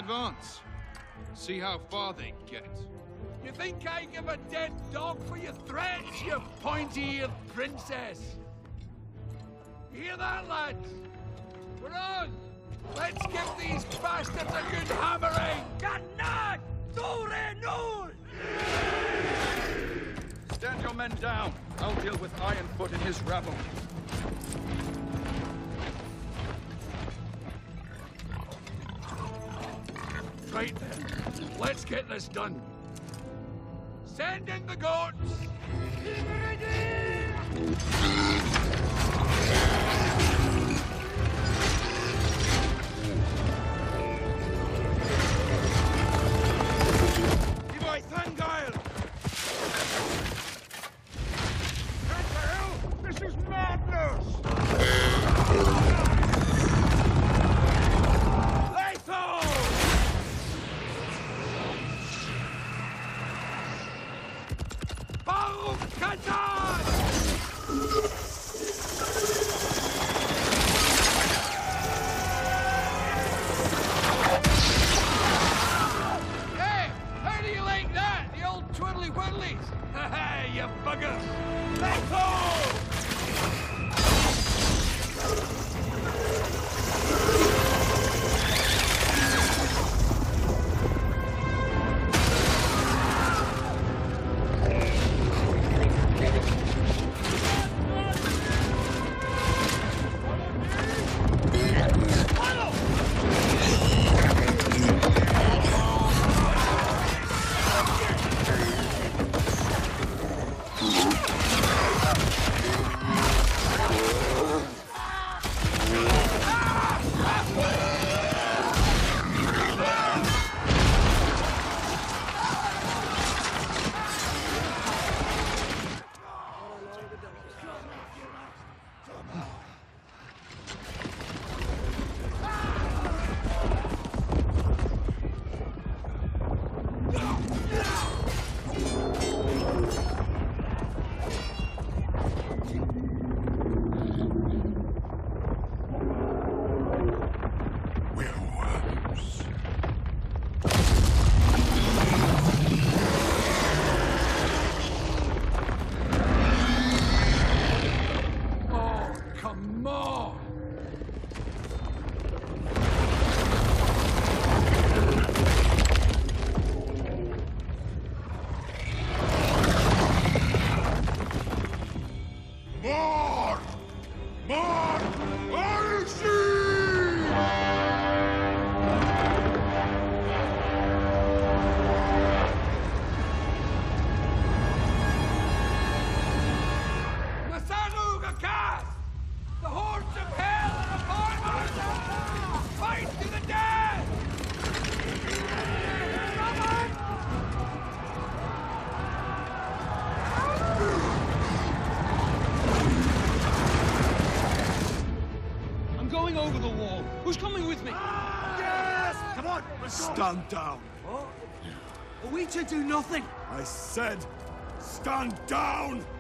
advance. See how far they get. You think I give a dead dog for your threats, you pointy-eared princess? You hear that, lads? We're on! Let's give these bastards a good hammering! Canard! Dore null! Stand your men down. I'll deal with Ironfoot and his rabble. Right then, let's get this done. Send in the goats! Levi Thangyle! What the hell? This is madness! Lethal! Baruch Katan! Hey! How do you like that? The old twiddly whirlies? Haha, you buggers! Let's go! Over the wall. Who's coming with me? Yes! Come on, let's go! Stand down. What? Are we to do nothing? I said, stand down!